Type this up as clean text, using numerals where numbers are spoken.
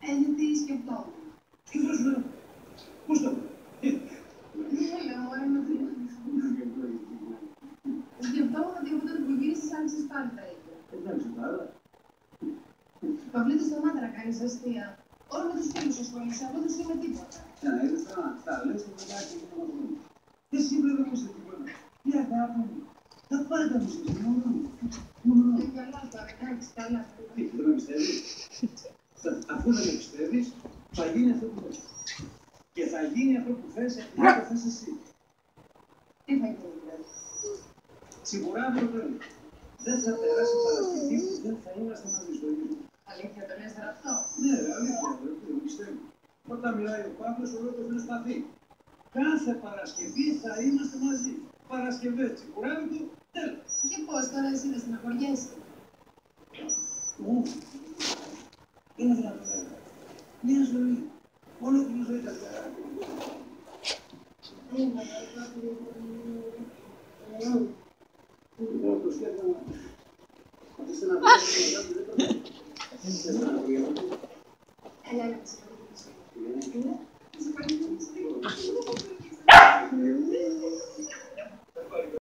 Τι σκεφτόμουν. Τι προσφέρω. Πώς το Έλα, μωρέ, με σκεφτόμουν ότι από τότε που γύρισες άνοιξες πάλι τα ίδια. Εντάξει, πάρα. Παυλίτης στον άντρα κάνεις αστεία. Όλοι με τους φίλους ασχολείσαι, εγώ δεν σου είμαι τίποτα. Είδες τώρα, τα λες το παιδάκι και το μαθαίνω. Εσύ πρέπει να είσαι τίποτα. Τι αγάπη μου. Θα πάρε τα μουσική, μόνο μου. Καλά τώρα, εντάξει, καλά. Τι, δεν με πιστεύεις. Αφού δεν με πιστεύεις, θα γίνει αυτό που θες. Και θα γίνει αυτό που θες, επειδή το θες εσύ. Τι θα γίνει δηλαδή. Σίγουρα το τέλος. Δεν θα περάσει Παρασκευή που δεν θα είμαστε μαζί στο ίδιο. Αλήθεια, το λες τώρα αυτό. Ναι, αλήθεια, δεν πιστεύω. Όταν μιλάει ο Παύλος, ο λόγος είναι σπαθή. Κάθε Παρασκευή θα είμαστε μαζί. Παρασκευές, τσικουράδικο, τέλος. Και πώς τώρα εσύ δεν στεναχωριέσαι. Είναι δυνατόν. Μια ζωή. Ολόκληρη ζωή τα το σκέφτομαι. Αφήστε να βρει.